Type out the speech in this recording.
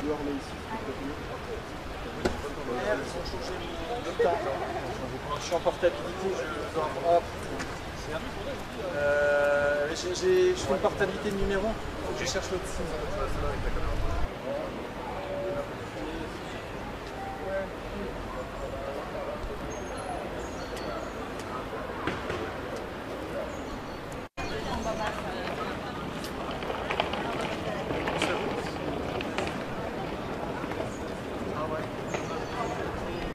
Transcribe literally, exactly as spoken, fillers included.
dehors là ici. Ils ont changé le temps. Quand je suis en portabilité, je dois hop. Euh, j'ai, je fais une portabilité de numéro, il faut que je cherche l'autre signe.